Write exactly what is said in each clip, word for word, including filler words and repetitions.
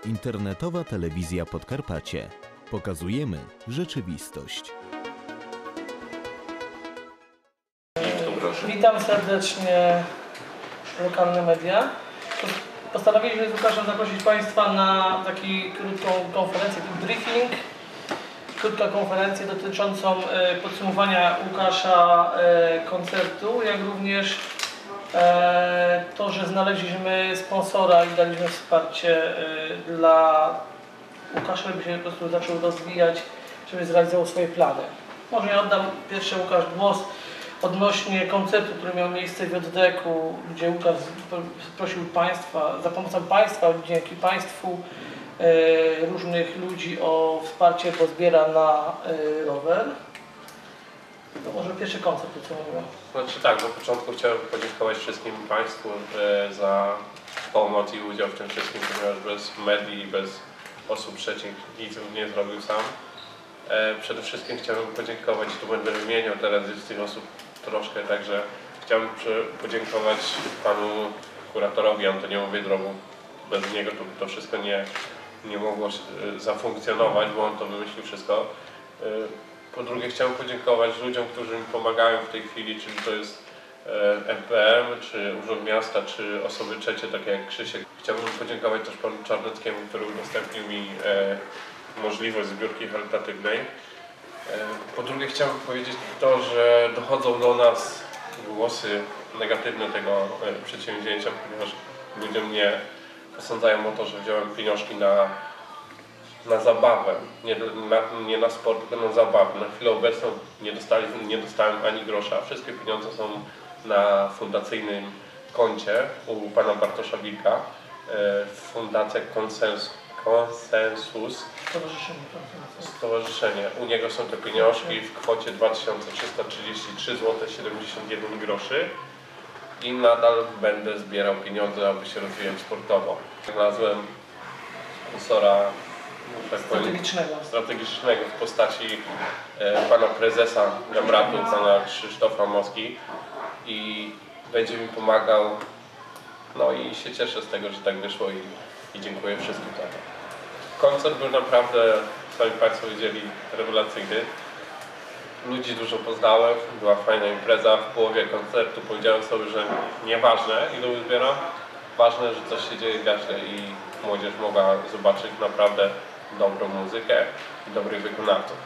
Internetowa Telewizja Podkarpacie. Pokazujemy rzeczywistość. Witam serdecznie lokalne media. Postanowiliśmy z Łukaszem zaprosić Państwa na taką krótką konferencję, taki briefing. Krótka konferencja dotyczącą podsumowania Łukasza koncertu, jak również to, że znaleźliśmy sponsora i daliśmy wsparcie dla Łukasza, żeby się po prostu zaczął rozwijać, żeby zrealizował swoje plany. Może ja oddam pierwszy Łukasz głos odnośnie koncertu, który miał miejsce w J D K u, gdzie Łukasz prosił Państwa, za pomocą Państwa, dzięki Państwu, e, różnych ludzi o wsparcie, bo zbiera na e, rower. To może pierwszy koncert, co mówię. Znaczy tak, na początku chciałem podziękować wszystkim Państwu e, za pomoc i udział w tym wszystkim, ponieważ bez medii i bez osób trzecich nic bym nie zrobił sam. E, przede wszystkim chciałbym podziękować, tu będę wymieniał teraz z tych osób troszkę, także chciałbym podziękować panu kuratorowi Antoniowi Wydrowu. Bez niego to, to wszystko nie, nie mogło zafunkcjonować, bo on to wymyślił wszystko. E, po drugie chciałbym podziękować ludziom, którzy mi pomagają w tej chwili, czyli to jest M P M, czy Urząd Miasta, czy osoby trzecie, takie jak Krzysiek. Chciałbym podziękować też panu Czarneckiemu, który udostępnił mi e, możliwość zbiórki charytatywnej. Po drugie chciałbym powiedzieć to, że dochodzą do nas głosy negatywne tego przedsięwzięcia, ponieważ ludzie mnie osądzają o to, że wziąłem pieniążki na, na zabawę, nie na, nie na sport, tylko na zabawę. Na chwilę obecną nie, dostali, nie dostałem ani grosza. Wszystkie pieniądze są na fundacyjnym koncie u pana Bartosza Wilka, Fundacja Konsensus. Konsensus. Stowarzyszenie. Stowarzyszenie. U niego są te pieniążki w kwocie dwa tysiące trzysta trzydzieści trzy złote siedemdziesiąt jeden groszy i nadal będę zbierał pieniądze, aby się rozwijać sportowo. Znalazłem sponsora tak strategicznego. strategicznego w postaci e, pana prezesa Gamratu, pana Krzysztofa Moski, i będzie mi pomagał. No i się cieszę z tego, że tak wyszło i, i dziękuję wszystkim za to. Koncert był naprawdę, sami Państwo widzieli, rewelacyjny. Ludzi dużo poznałem, była fajna impreza. W połowie koncertu powiedziałem sobie, że nieważne ile uzbieram, ważne, że coś się dzieje w Gaźle i młodzież mogła zobaczyć naprawdę dobrą muzykę i dobrych wykonawców.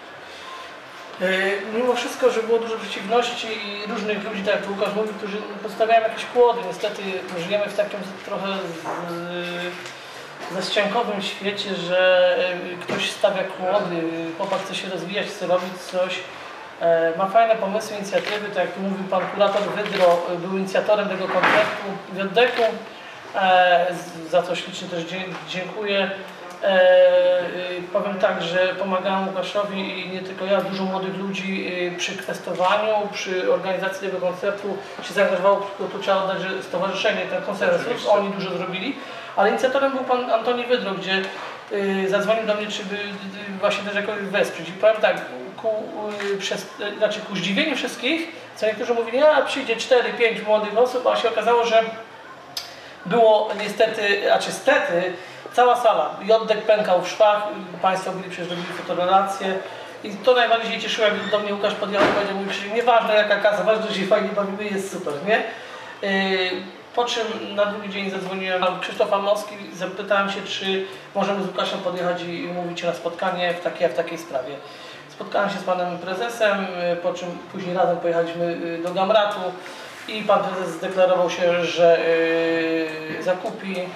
Mimo wszystko, że było dużo przeciwności i różnych ludzi, tak jak Łukasz mówił, którzy postawiają jakieś kłody. Niestety żyjemy w takim trochę zaściankowym świecie, że ktoś stawia kłody, chłopak chce się rozwijać, chce robić coś. Ma fajne pomysły, inicjatywy, tak jak tu mówił pan kurator Wydro, był inicjatorem tego koncertu w J D K u, za co ślicznie też dziękuję. Eee, powiem tak, że pomagałem Łukaszowi i nie tylko ja, dużo młodych ludzi przy kwestowaniu, przy organizacji tego koncertu się zaangażowało, tu trzeba oddać, że stowarzyszenie, ten konsensus, oni dużo zrobili, ale inicjatorem był pan Antoni Wydro, gdzie y, zadzwonił do mnie, czy by y, właśnie też jakoś wesprzeć. I powiem tak, ku, y, przez, y, znaczy ku zdziwieniu wszystkich, co niektórzy mówili, a przyjdzie cztery pięć młodych osób, a się okazało, że było niestety, a czy stety, cała sala, J D K pękał w szwach, Państwo byli przecież robili fotorelacje i to najbardziej cieszyło, jak do mnie Łukasz podjechał i powiedział mój Krzysiek, nieważne jaka kasa, ważne, że się fajnie bawimy, jest super, nie? Yy, po czym na drugi dzień zadzwoniłem do Krzysztofa Moski, zapytałem się, czy możemy z Łukaszem podjechać i umówić się na spotkanie w takiej, w takiej sprawie. Spotkałem się z panem prezesem, po czym później razem pojechaliśmy do Gamratu i pan prezes zdeklarował się, że yy, zakupi yy,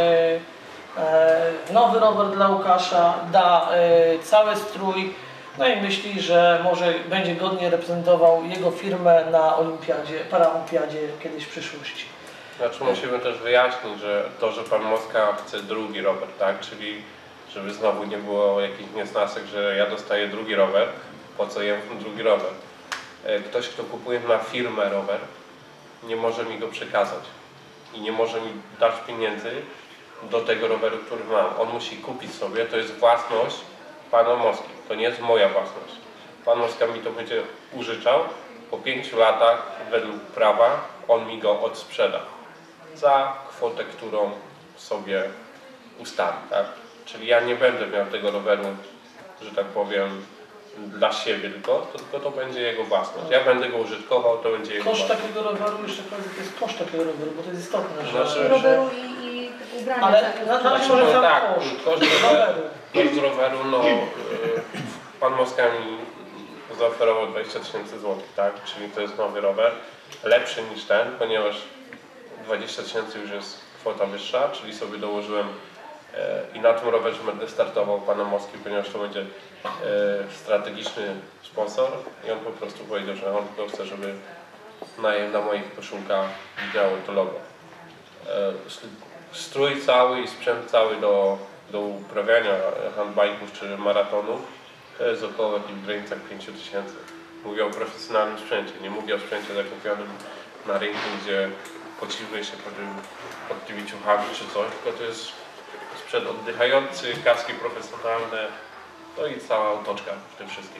nowy rower dla Łukasza, da y, cały strój, no i myśli, że może będzie godnie reprezentował jego firmę na olimpiadzie, paraolimpiadzie kiedyś w przyszłości. Znaczy musimy też wyjaśnić, że to, że pan Moska chce drugi rower, tak, czyli żeby znowu nie było jakichś niesnasek, że ja dostaję drugi rower, po co jem drugi rower. Ktoś, kto kupuje na firmę rower, nie może mi go przekazać i nie może mi dać pieniędzy do tego roweru, który mam. On musi kupić sobie, to jest własność pana Moski, to nie jest moja własność. Pan Moska mi to będzie użyczał, po pięciu latach według prawa on mi go odsprzeda za kwotę, którą sobie ustawi, tak? Czyli ja nie będę miał tego roweru, że tak powiem, dla siebie tylko, to tylko to będzie jego własność. Ja będę go użytkował, to będzie jego Koszt własność. takiego roweru, jeszcze powiem, to jest koszt takiego roweru, bo to jest istotne, że... Znaczy, że Roweru i, i ubrania. ale tak? na, na Znaczy, może no sam tak, koszt koszt roweru, koszt roweru, no y, pan Moska mi zaoferował dwadzieścia tysięcy złotych, tak? Czyli to jest nowy rower, lepszy niż ten, ponieważ dwadzieścia tysięcy już jest kwota wyższa, czyli sobie dołożyłem e, i na tym rowerze będę startował pana Moski, ponieważ to będzie e, strategiczny sponsor i on po prostu powiedział, że on tylko chce, żeby na, na moich koszulkach widziało to logo. E, strój cały i sprzęt cały do, do uprawiania handbike'ów czy maratonów to jest około w granicach pięć tysięcy. Mówię o profesjonalnym sprzęcie, nie mówię o sprzęcie zakupionym na rynku, gdzie pocimy się pod, pod tymi ciuchami czy coś, tylko to jest sprzęt oddychający, kaski profesjonalne, no i cała otoczka w tym wszystkim.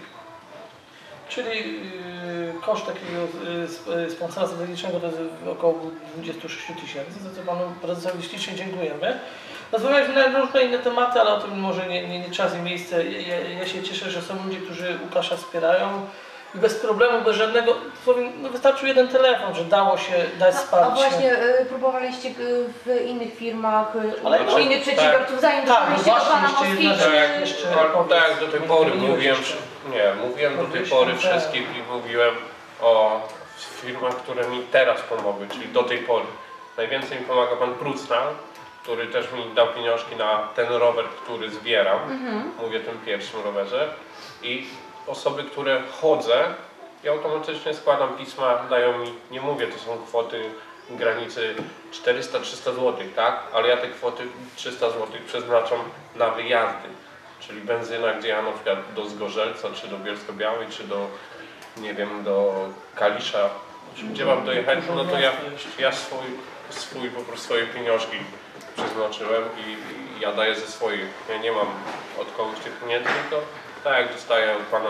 Czyli yy, koszt takiego yy, sponsora strategicznego to jest około dwadzieścia sześć tysięcy, za co panu prezesowi ślicznie dziękujemy. Rozmawialiśmy na różne inne tematy, ale o tym może nie, nie, nie czas i miejsce. Ja, ja się cieszę, że są ludzie, którzy Łukasza wspierają. I bez problemu, bez żadnego, no wystarczył jeden telefon, że dało się dać A, wsparcie. a właśnie y, próbowaliście y, w innych firmach, y, Ale u no, innych przedsiębiorców, zanim tak, no doszliście do właśnie, pana jeszcze Moski, jedna czy... rzecz. Tak, jeszcze tak, powiedz. tak, do tej Nie pory wymieniłeś mówiłem, jeszcze. nie, mówiłem do tej Mówiłeś pory tam, wszystkim i mówiłem o firmach, które mi teraz pomogły, czyli do tej pory. Najwięcej mi pomaga pan Prucnal, który też mi dał pieniążki na ten rower, który zbieram. Mhm. Mówię o tym pierwszym rowerze. I osoby, które chodzę, ja automatycznie składam pisma, dają mi, nie mówię, to są kwoty granicy czterysta trzysta złotych, tak? Ale ja te kwoty trzysta złotych przeznaczam na wyjazdy. Czyli benzyna, gdzie ja na przykład do Zgorzelca, czy do Bielsko-Białej, czy do, nie wiem, do Kalisza, gdzie mam dojechać, no to ja, ja swój, swój, po prostu swoje pieniążki przeznaczyłem i, i ja daję ze swoich. Ja nie mam od kogoś tych pieniędzy, tylko tak jak dostaję od pana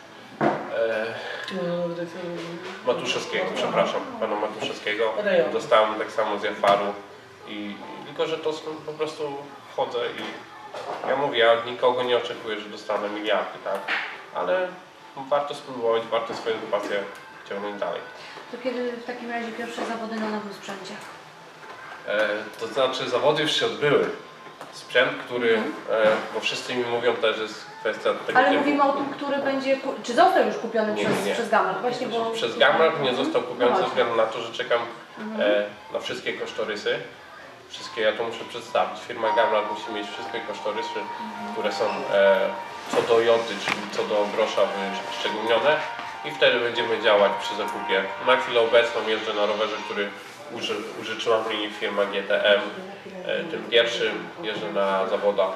e, Matuszewskiego, przepraszam, pana Matuszewskiego, dostałem tak samo z Jafaru i, i tylko, że to są, po prostu chodzę i ja mówię, ja od nikogo nie oczekuję, że dostanę miliardy, tak, ale warto spróbować, warto swoją pasję ciągnąć dalej. To kiedy w takim razie pierwsze zawody na nowym sprzęcie? E, to znaczy zawody już się odbyły. Sprzęt, który, Mhm. e, bo wszyscy mi mówią też, że jest kwestia tego Ale typu. mówimy o tym, który będzie, ku- czy został już kupiony Nie, przez, nie. przez Gamal? Właśnie, bo... Przez Gamrat nie został kupiony No ze właśnie. względu na to, że czekam Mhm. e, na wszystkie kosztorysy. Wszystkie ja to muszę przedstawić. Firma Gamrat musi mieć wszystkie kosztorysy, Mhm. które są e, co do joty, czyli co do grosza wyszczególnione i wtedy będziemy działać przy zakupie. Na chwilę obecną jeżdżę na rowerze, który uży, użyczyła mi firma G T M. E, tym pierwszym jeżdżę na zawodach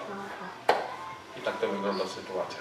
i tak to wygląda sytuacja.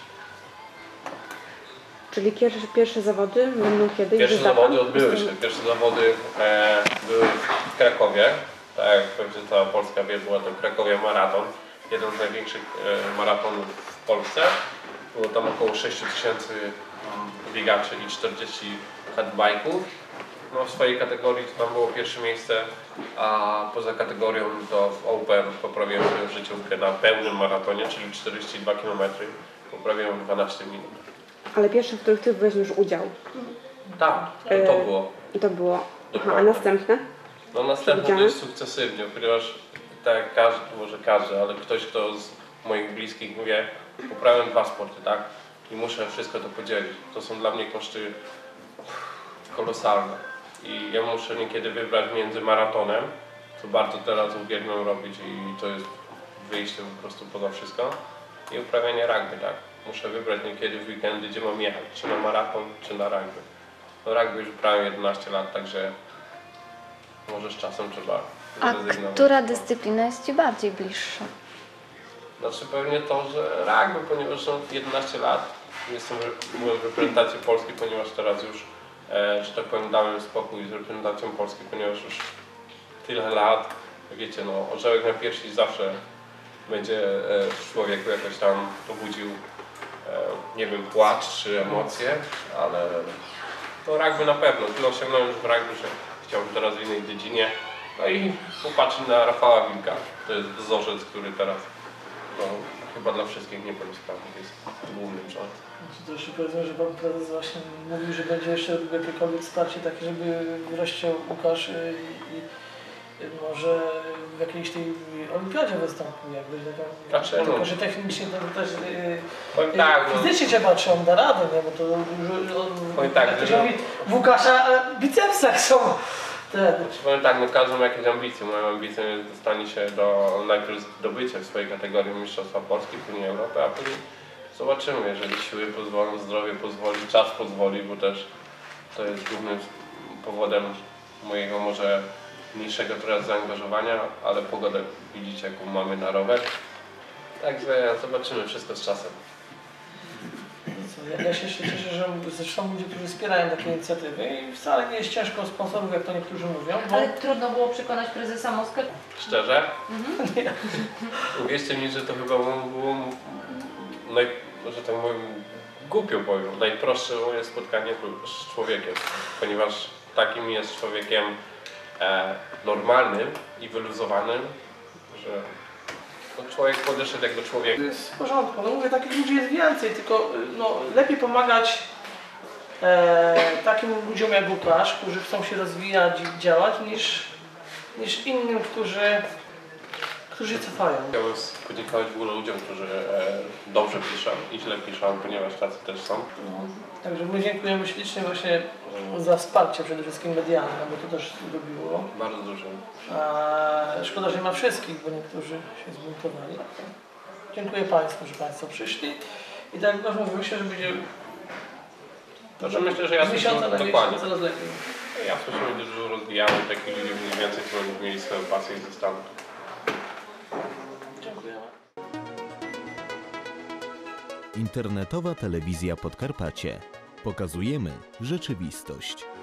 Czyli pierwsze, pierwsze zawody będą kiedy? Pierwsze Już data? zawody odbyły się. Pierwsze zawody e, były w Krakowie. Tak jak pewnie cała Polska wie, była to Krakowie Maraton. Jeden z największych e, maratonów w Polsce. Było tam około sześć tysięcy biegaczy i czterdzieści handbike'ów. No, w swojej kategorii to tam było pierwsze miejsce, a poza kategorią to w Open poprawiłem swoją życiówkę na pełnym maratonie, czyli czterdzieści dwa kilometry. Poprawiłem dwanaście minut. Ale pierwsze, w których Ty weźmiesz udział. Tak, to, to było. I to było. Aha, a Dokładnie. następne? No następne to Widziane? jest sukcesywnie, ponieważ tak jak każdy, może każdy, ale ktoś, kto z moich bliskich mówię, uprawiam dwa sporty, tak? I muszę wszystko to podzielić. To są dla mnie koszty kolosalne. I ja muszę niekiedy wybrać między maratonem, co bardzo teraz uwielbiam robić i to jest wyjście po prostu poza wszystko, i uprawianie rugby, tak? Muszę wybrać niekiedy w weekendy, gdzie mam jechać, czy na maraton, czy na rugby. No rugby już uprawiam jedenaście lat, także może z czasem trzeba A zrezygnować. która dyscyplina jest Ci bardziej bliższa? Znaczy pewnie to, że rugby, ponieważ są jedenaście lat, jestem, byłem w reprezentacji Polski, ponieważ teraz już, e, że tak powiem, dałem spokój z reprezentacją Polski, ponieważ już tyle lat, wiecie, no orzełek na piersi zawsze będzie e, w człowieku jakoś tam pobudził, e, nie wiem, płacz czy emocje, ale no rugby na pewno. Tyle osiągnąłem już w rugby, że chciałbym teraz w innej dziedzinie No i popatrzeć na Rafała Wilka. To jest wzorzec, który teraz no, chyba dla wszystkich niepełnosprawnych jest głównym członkiem. To jeszcze powiedzmy, że pan prezes właśnie mówił, że będzie jeszcze robił jakiekolwiek wsparcie takie, żeby wreszcie Łukasz i, i, i może w jakiejś tej olimpiadzie wystąpił, jakby taka, Znaczy, tylko no. że technicznie to też Powiem yy, tak, no. fizycznie trzeba, czy on da radę, nie? Bo to dużo, Powiem tak, jak to że się no. mówi, w Łukasza e, bicepsach są te. Powiem tak, no każdy ma jakieś ambicje. Moją ambicją jest dostanie się do najpierw zdobycia w swojej kategorii Mistrzostwa Polski, później Europy, a później zobaczymy, jeżeli siły pozwolą, zdrowie pozwoli, czas pozwoli, bo też to jest głównym powodem mojego może mniejszego teraz zaangażowania, ale pogodę widzicie jaką mamy na rower. Także zobaczymy wszystko z czasem. Ja, ja się jeszcze cieszę, że zresztą ludzie, którzy wspierają takie inicjatywy i wcale nie jest ciężko o sponsorów, jak to niektórzy mówią. Bo... Ale trudno było przekonać prezesa Moskę. Szczerze? Nie. Uwierzcie mi, że to chyba było, naj, że tak powiem, głupio powiem, najprostsze moje spotkanie z człowiekiem, ponieważ takim jest człowiekiem e, normalnym i wyluzowanym, że no, człowiek podeszedł jak do człowieka. To jest w porządku, no mówię, takich ludzi jest więcej, tylko no, lepiej pomagać e, takim ludziom jak Łukasz, którzy chcą się rozwijać i działać, niż, niż innym, którzy, którzy się cofają. Chciałbym podziękować w ogóle ludziom, którzy e, dobrze piszą i źle piszą, ponieważ tacy też są. No, także my dziękujemy ślicznie właśnie za wsparcie przede wszystkim medialne, bo to też robiło. Bardzo dużo. A szkoda, że nie ma wszystkich, bo niektórzy się zbuntowali. Dziękuję Państwu, że Państwo przyszli i tak jak mówię, myślę, że będzie To, że myślę, że ja z miesiąca na dokładnie. miesiąc coraz lepiej. Ja słyszę, że będzie dużo rozwijamy takich ludzi mniej więcej, którzy będą mieli swoją pasję i zostaną. Dziękujemy. Internetowa telewizja Podkarpacie. Pokazujemy rzeczywistość.